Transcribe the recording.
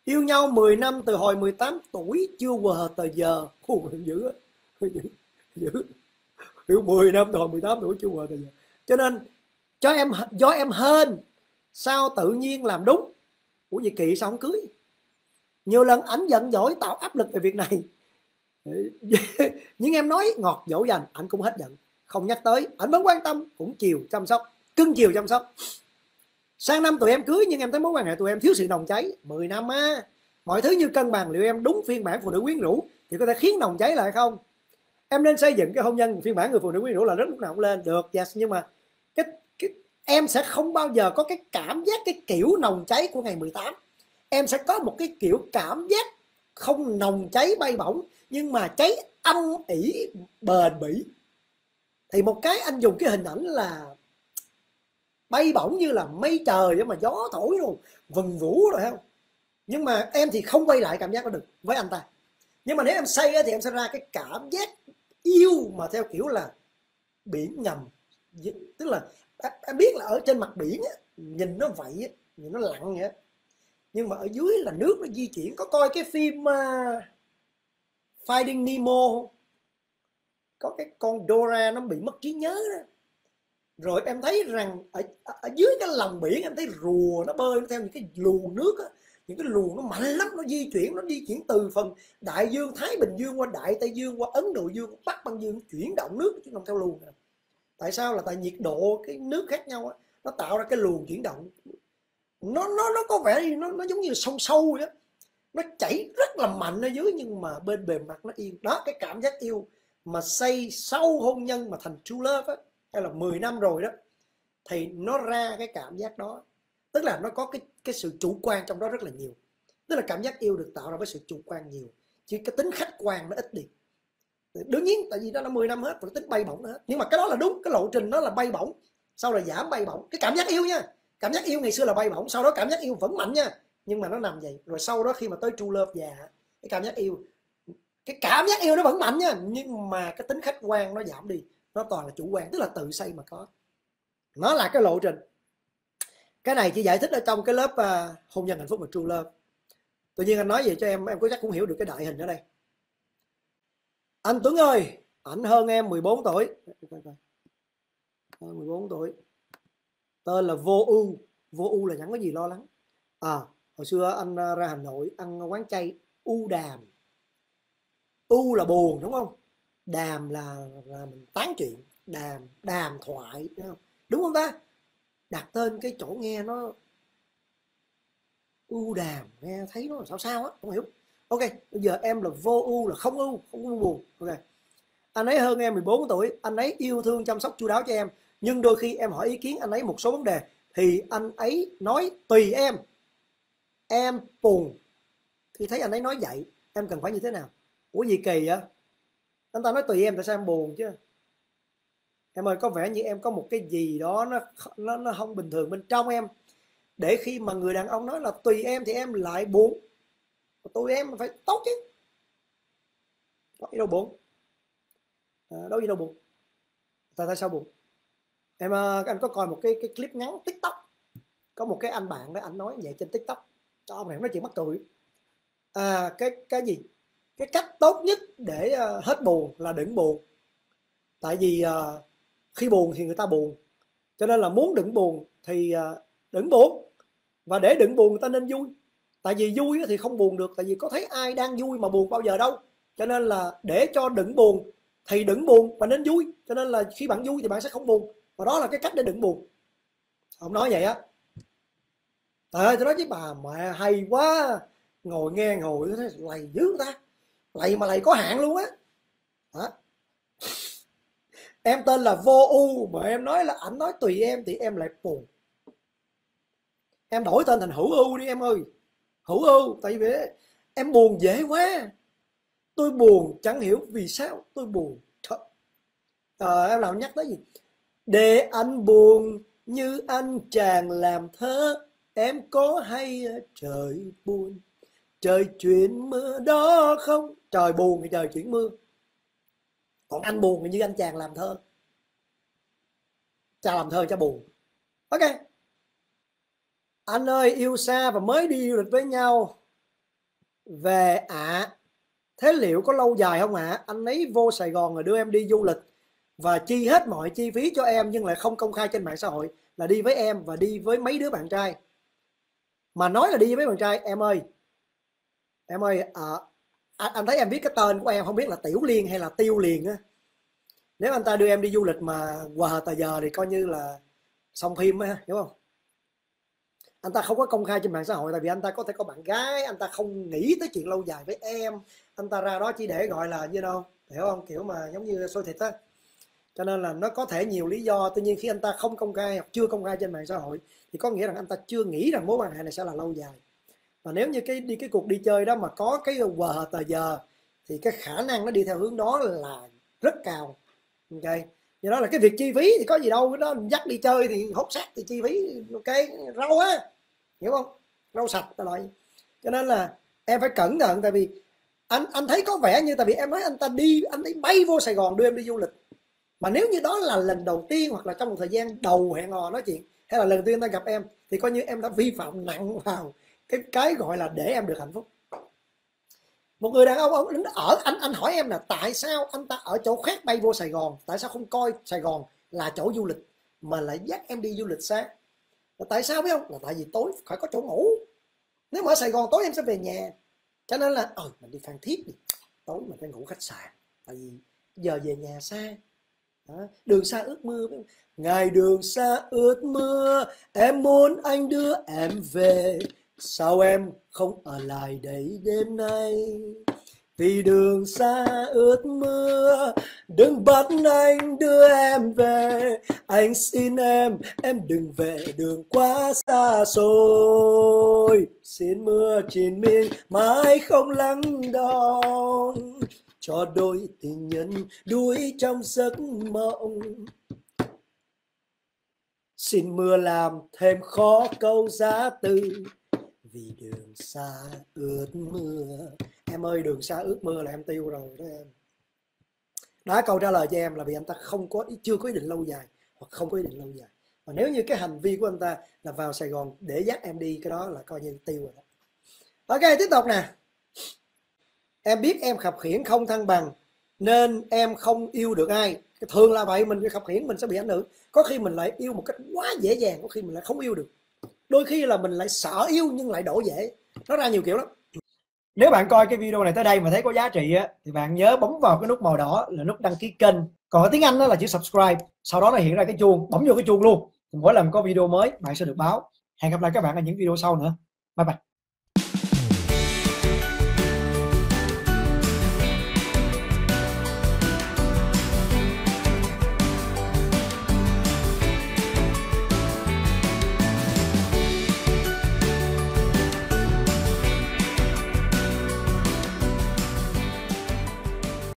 Yêu nhau 10 năm từ hồi 18 tuổi chưa quờ tờ giờ. Dữ á, dữ, dữ. Yêu 10 năm từ hồi 18 tuổi chưa quờ tờ giờ. Cho nên do em hên, sao tự nhiên làm đúng. Ủa gì kỳ sao không cưới? Nhiều lần ảnh giận dỗi tạo áp lực về việc này. Nhưng em nói ngọt dỗ dành, ảnh cũng hết giận, không nhắc tới. Ảnh vẫn quan tâm, cũng chiều chăm sóc, cưng chiều chăm sóc. Sang năm tụi em cưới nhưng em thấy mối quan hệ tụi em thiếu sự nồng cháy. 10 năm á, mọi thứ như cân bằng. Liệu em đúng phiên bản phụ nữ quyến rũ thì có thể khiến nồng cháy lại không? Em nên xây dựng cái hôn nhân phiên bản người phụ nữ quyến rũ là rất lúc nào cũng lên được, yes, nhưng mà cái em sẽ không bao giờ có cái cảm giác cái kiểu nồng cháy của ngày 18. Em sẽ có một cái kiểu cảm giác không nồng cháy bay bổng, nhưng mà cháy âm ỉ bền bỉ. Thì một cái anh dùng cái hình ảnh là bay bổng như là mây trời mà gió thổi rồi vần vũ rồi không. Nhưng mà em thì không quay lại cảm giác đó được với anh ta. Nhưng mà nếu em say thì em sẽ ra cái cảm giác yêu mà theo kiểu là biển ngầm. Tức là em biết là ở trên mặt biển nhìn nó vậy, nhìn nó lặng vậy, nhưng mà ở dưới là nước nó di chuyển. Có coi cái phim Finding Nemo, có cái con Dora nó bị mất trí nhớ đó. Rồi em thấy rằng ở dưới cái lòng biển em thấy rùa nó bơi, nó theo những cái luồng nước á, những cái luồng nó mạnh lắm, nó di chuyển từ phần đại dương Thái Bình Dương qua Đại Tây Dương, qua Ấn Độ Dương, Bắc Băng Dương, chuyển động nước chứ không theo luồng này. Tại sao? Là tại nhiệt độ cái nước khác nhau á, nó tạo ra cái luồng chuyển động. Nó có vẻ nó giống như sông sâu vậy đó. Nó chảy rất là mạnh ở dưới nhưng mà bên bề mặt nó yên. Đó, cái cảm giác yêu mà xây sau hôn nhân mà thành true love á, hay là 10 năm rồi đó, thì nó ra cái cảm giác đó. Tức là nó có cái sự chủ quan trong đó rất là nhiều. Tức là cảm giác yêu được tạo ra với sự chủ quan nhiều, chứ cái tính khách quan nó ít đi. Đương nhiên tại vì đó là 10 năm hết, và tính bay bổng hết. Nhưng mà cái đó là đúng, cái lộ trình đó là bay bổng, sau là giảm bay bổng. Cái cảm giác yêu nha, cảm giác yêu ngày xưa là bay bổng, sau đó cảm giác yêu vẫn mạnh nha, nhưng mà nó nằm vậy. Rồi sau đó khi mà tới true love già, cái cảm giác yêu nó vẫn mạnh nha, nhưng mà cái tính khách quan nó giảm đi, nó toàn là chủ quan, tức là tự xây mà có. Nó là cái lộ trình. Cái này chỉ giải thích ở trong cái lớp hôn nhân hạnh phúc và true love. Tự nhiên anh nói vậy cho em có chắc cũng hiểu được cái đại hình ở đây. Anh Tuấn ơi, ảnh hơn em 14 tuổi. 14 tuổi. Tên là Vô Ưu. Vô Ưu là chẳng có gì lo lắng. Hồi xưa anh ra Hà Nội ăn quán chay U Đàm. U là buồn đúng không? Đàm là mình tán chuyện, đàm thoại, đúng không ta? Đặt tên cái chỗ nghe nó U Đàm, nghe thấy nó sao sao á, không hiểu. Ok, bây giờ em là Vô Ưu, là không ưu, không ưu buồn. Ok. Anh ấy hơn em 14 tuổi, anh ấy yêu thương chăm sóc chu đáo cho em, nhưng đôi khi em hỏi ý kiến anh ấy một số vấn đề thì anh ấy nói tùy em. Em buồn khi thấy anh ấy nói vậy, em cần phải như thế nào? Ủa gì kỳ vậy? Anh ta nói tùy em, tại sao em buồn chứ? Em ơi, có vẻ như em có một cái gì đó nó không bình thường bên trong em, để khi mà người đàn ông nói là tùy em thì em lại buồn. Tụi em phải tốt chứ. Có gì đâu buồn. Đâu gì đâu buồn. Tại sao buồn? Anh có coi một cái clip ngắn TikTok, có một cái anh bạn đó anh nói vậy trên TikTok, cho ông này nói chuyện mắc cười. Cái gì, cái cách tốt nhất để hết buồn là đừng buồn. Tại vì khi buồn thì người ta buồn, cho nên là muốn đừng buồn thì đừng buồn. Và để đừng buồn người ta nên vui. Tại vì vui thì không buồn được, tại vì có thấy ai đang vui mà buồn bao giờ đâu. Cho nên là để cho đừng buồn thì đừng buồn và nên vui. Cho nên là khi bạn vui thì bạn sẽ không buồn, và đó là cái cách để đừng buồn. Ông nói vậy á. Trời ơi, tôi nói với bà mẹ hay quá. Ngồi nghe ngồi thấy lầy dữ ta. Lầy mà lầy có hạn luôn á. Em tên là Vô Ưu mà em nói là ảnh nói tùy em thì em lại buồn. Em đổi tên thành Hữu Ưu đi em ơi. Hữu Ưu, tại vì em buồn dễ quá. Tôi buồn chẳng hiểu vì sao tôi buồn. Em nào nhắc tới gì? Để anh buồn như anh chàng làm thơ, em có hay trời buồn, trời chuyển mưa đó không? Trời buồn thì trời chuyển mưa. Còn anh buồn thì như anh chàng làm thơ. Chàng làm thơ cho buồn. Ok. Anh ơi, yêu xa và mới đi du lịch với nhau, về thế liệu có lâu dài không ạ? Anh ấy vô Sài Gòn rồi đưa em đi du lịch và chi hết mọi chi phí cho em, nhưng lại không công khai trên mạng xã hội là đi với em và đi với mấy đứa bạn trai. Mà nói là đi với mấy bạn trai, em ơi anh thấy em biết cái tên của em, không biết là Tiểu Liên hay là Tiêu Liền á. Nếu anh ta đưa em đi du lịch mà quà tờ giờ thì coi như là xong phim á, hiểu không? Anh ta không có công khai trên mạng xã hội tại vì anh ta có thể có bạn gái, anh ta không nghĩ tới chuyện lâu dài với em, anh ta ra đó chỉ để gọi là như đâu, hiểu không, kiểu mà giống như xôi thịt á. Cho nên là nó có thể nhiều lý do. Tuy nhiên khi anh ta không công khai hoặc chưa công khai trên mạng xã hội thì có nghĩa rằng anh ta chưa nghĩ rằng mối quan hệ này sẽ là lâu dài. Và nếu như cái cuộc đi chơi đó mà có cái quà tờ giờ thì cái khả năng nó đi theo hướng đó là rất cao. Ok, do đó là cái việc chi phí thì có gì đâu, cái đó dắt đi chơi thì hốt xác thì chi phí ok, rau á, hiểu không, rau sạch loại. Cho nên là em phải cẩn thận, tại vì anh thấy có vẻ như, tại vì em nói anh ta đi, anh ấy bay vô Sài Gòn đưa em đi du lịch, mà nếu như đó là lần đầu tiên hoặc là trong một thời gian đầu hẹn hò nói chuyện, hay là lần đầu tiên ta gặp em, thì coi như em đã vi phạm nặng vào cái gọi là để em được hạnh phúc. Một người đàn ông đứng ở, anh hỏi em là tại sao anh ta ở chỗ khác bay vô Sài Gòn, tại sao không coi Sài Gòn là chỗ du lịch mà lại dắt em đi du lịch xa? Là tại sao biết không? Là tại vì tối phải có chỗ ngủ. Nếu mà ở Sài Gòn tối em sẽ về nhà, cho nên là mình đi Phan Thiết đi, tối mình phải ngủ khách sạn, tại vì giờ về nhà xa. Đó. Đường xa ước mơ, ngày đường xa ước mơ, em muốn anh đưa em về, sao em không ở lại đây đêm nay? Vì đường xa ước mơ, đừng bắt anh đưa em về, anh xin em đừng về đường quá xa xôi. Xin mưa triền miên mãi không lắng đong, cho đôi tình nhân đuối trong giấc mộng. Xin mưa làm thêm khó câu giá từ, vì đường xa ước mơ. Em ơi, đường xa ước mơ là em tiêu rồi đó em. Đó, câu trả lời cho em là vì anh ta chưa có ý định lâu dài, hoặc không có ý định lâu dài. Và nếu như cái hành vi của anh ta là vào Sài Gòn để dắt em đi, cái đó là coi như tiêu rồi đó. Ok, tiếp tục nè. Em biết em khập khiễng không thăng bằng nên em không yêu được ai. Thường là vậy, mình khập khiễng mình sẽ bị ảnh hưởng. Có khi mình lại yêu một cách quá dễ dàng, có khi mình lại không yêu được. Đôi khi là mình lại sợ yêu nhưng lại đổ dễ. Nó ra nhiều kiểu lắm. Nếu bạn coi cái video này tới đây mà thấy có giá trị á, thì bạn nhớ bấm vào cái nút màu đỏ là nút đăng ký kênh. Còn ở tiếng Anh đó là chữ subscribe. Sau đó là hiện ra cái chuông, bấm vô cái chuông luôn. Mỗi lần có video mới bạn sẽ được báo. Hẹn gặp lại các bạn ở những video sau nữa. Bye bye.